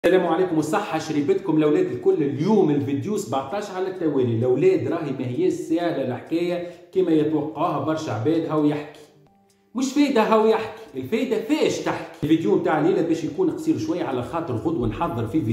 السلام عليكم والصحة شريبتكم الأولاد الكل. اليوم الفيديو 17 على التوالي. الأولاد راهي ما هيش سهلة الحكاية كما يتوقعوها برشا عباد. هاو يحكي مش فايدة، هاو يحكي الفايدة فاش تحكي. الفيديو نتاع الليلة باش يكون قصير شوية على خاطر غدوة نحضر في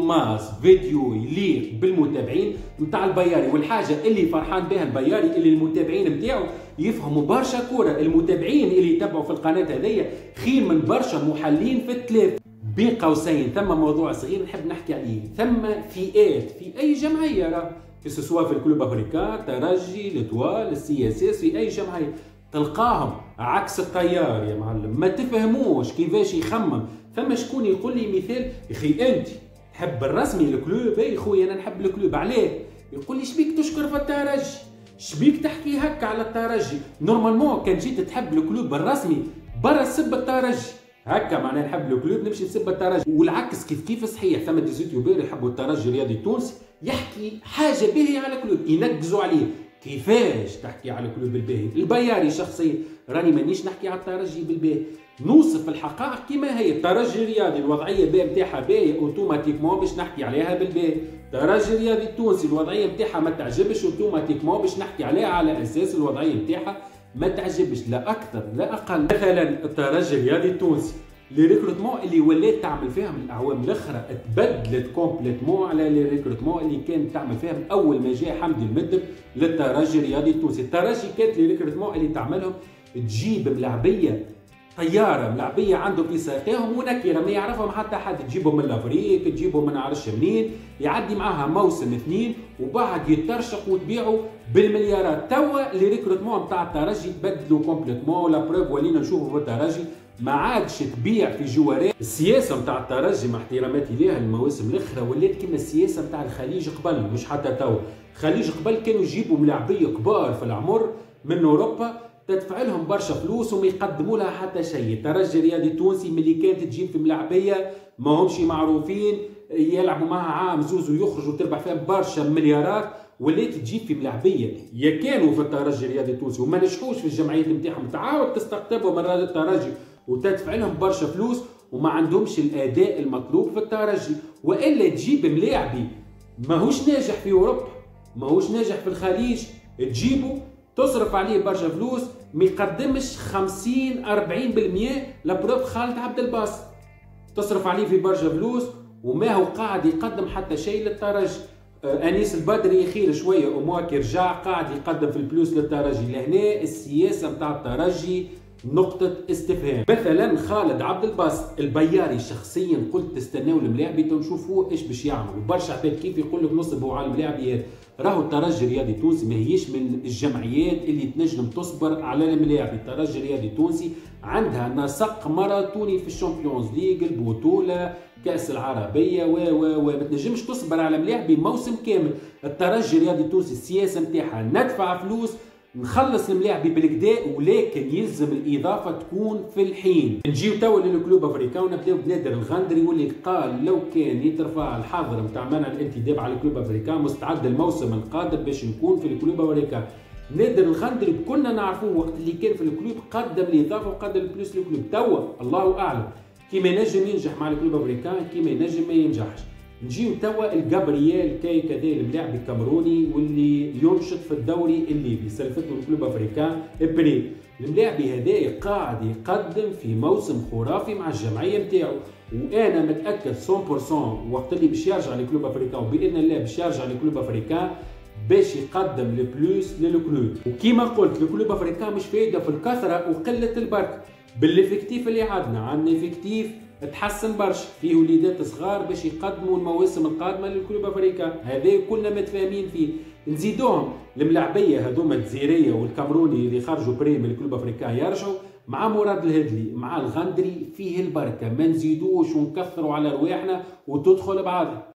فيديو يليق بالمتابعين نتاع البياري. والحاجة اللي فرحان بها البياري اللي المتابعين نتاعو يفهموا برشا كورة. المتابعين اللي يتبعوا في القناة هذيا خير من برشا محلين في التلاف. بين قوسين ثم موضوع صغير نحب نحكي عليه. ثم فئات في اي جمعيه، راه سواء في الكلوب افريكان، ترجي، لتوال، السي اس اس، في اي جمعيه تلقاهم عكس التيار يا معلم. ما تفهموش كيفاش يخمم. ثم شكون يقول لي مثال، اخي انت تحب الرسمي الكلوب؟ اي خويا انا نحب الكلوب. علاه؟ يقول لي شبيك تشكر في الترجي؟ شبيك تحكي هكا على الترجي؟ نورمالمون كان جيت تحب الكلوب الرسمي برا سب الترجي. هكا معناها نحب الكلوب نمشي نسب الترجي، والعكس كيف صحيح. ثم دي يوتيوبر يحبوا الترجي الرياضي التونسي يحكي حاجه باهيه على الكلوب ينقزوا عليه. كيفاش تحكي على الكلوب بالباهي؟ البياري شخصيا راني مانيش نحكي على الترجي بالباهي، نوصف الحقائق كما هي. الترجي الرياضي الوضعيه نتاعها باهيه اوتوماتيكمون باش نحكي عليها بالباهي. الترجي الرياضي التونسي الوضعيه نتاعها ما تعجبش اوتوماتيكمون باش نحكي عليها على اساس الوضعيه نتاعها ما تعجبش، لا اكثر لا اقل. مثلا الترجي الرياضي التونسي لي ريكروتمون اللي ولات تعمل فيهم الاعوام الاخرى تبدلت كومبليتمون على لي ريكروتمون اللي كانت تعمل فيهم اول ما جاء حمدي المدب للترجي الرياضي التونسي. الترجي كانت لي ريكروتمون اللي تعملهم تجيب ملاعبيه طياره ملاعبيه عندهم في ساقيهم ونكره ما يعرفهم حتى حد، تجيبهم من الافريق، تجيبهم من عرش منين، يعدي معاها موسم اثنين وبعد يترشق وتبيعوا بالمليارات. توا لي ريكروتمون نتاع الترجي تبدلوا كومبليتمون. لا بروف ولينا نشوفوا في الترجي ما عادش تبيع في جوارات. السياسه نتاع الترجي مع احتراماتي ليها المواسم الاخرى ولات كما السياسه نتاع الخليج قبل، مش حتى توا. الخليج قبل كانوا يجيبوا ملاعبيه كبار في العمر من اوروبا تدفع لهم برشا فلوس وما يقدموا لها حتى شيء. الترجي الرياضي التونسي ملي كانت تجيب في ملاعبيه ما همش معروفين يلعبوا معها عام زوز ويخرجوا تربح فيها برشا مليارات، ولات تجيب في ملاعبيه يا كانوا في الترجي الرياضي التونسي وما نجحوش في الجمعيات نتاعهم تعاود تستقطبوا من الترجي وتدفع لهم برشا فلوس وما عندهمش الاداء المطلوب في الترجي. والا تجيب ملاعبي ماهوش ناجح في اوروبا ماهوش ناجح في الخليج تجيبه تصرف عليه برشا فلوس ما يقدمش 50 40%. لبروف خالد عبد الباسط تصرف عليه في برشا فلوس وما هو قاعد يقدم حتى شيء للترجي. انيس البدري خير شويه ومواكي رجع قاعد يقدم في الفلوس للترجي. لهنا السياسه نتاع الترجي نقطة استفهام. مثلا خالد عبد الباسط البياري شخصيا قلت تستناو الملاعبي تنشوفوه ايش باش يعمل. وبرشا عباد كيف يقول لك نصبوا على الملاعبيات. راهو الترجي الرياضي التونسي ما هيش من الجمعيات اللي تنجم تصبر على الملاعبي. الترجي الرياضي التونسي عندها نسق ماراثوني في الشامبيونز ليج، البطولة، كأس العربية ما تنجمش تصبر على ملاعبي موسم كامل. الترجي الرياضي التونسي السياسة نتاعها ندفع فلوس نخلص الملاعبي بالكدا، ولكن يلزم الاضافه تكون في الحين. نجيو توا للكلوب افريكان ونبداو بنادر الغندري واللي قال لو كان يترفع الحظر نتاع منع الانتداب على الكلوب افريكان مستعد الموسم القادم باش نكون في الكلوب افريكان. نادر الغندري كنا نعرفوه وقت اللي كان في الكلوب قدم الاضافه وقدم الفلوس للكلوب. توا الله اعلم كيما ينجم ينجح مع الكلوب افريكان كيما ينجم ما ينجحش. نجيو توا الجابرييل كاي كذا الملاعب الكامروني واللي ينشط في الدوري الليبي سلفته الكلوب افريكان بري. الملاعبي هذا قاعد يقدم في موسم خرافي مع الجمعيه نتاعو، وانا متاكد 100% وقت اللي باش يرجع للكلوب افريكان وباذن الله باش يرجع للكلوب افريكان باش يقدم البلوس للكلوب. وكيما قلت الكلوب افريكان مش فايده في الكثره وقله البركه. بالافكتيف اللي عندنا افكتيف تحسن برشا فيه وليدات صغار باش يقدموا المواسم القادمه للكلوب افريكان. هذا كلنا متفاهمين فيه. نزيدوهم الملاعبيه هذوما الجزائريه والكامروني اللي خرجوا بريم الكلوب افريكان يرجعوا مع مراد الهدلي مع الغندري فيه البركه. ما نزيدوش ونكثروا على رواحنا وتدخل بعض.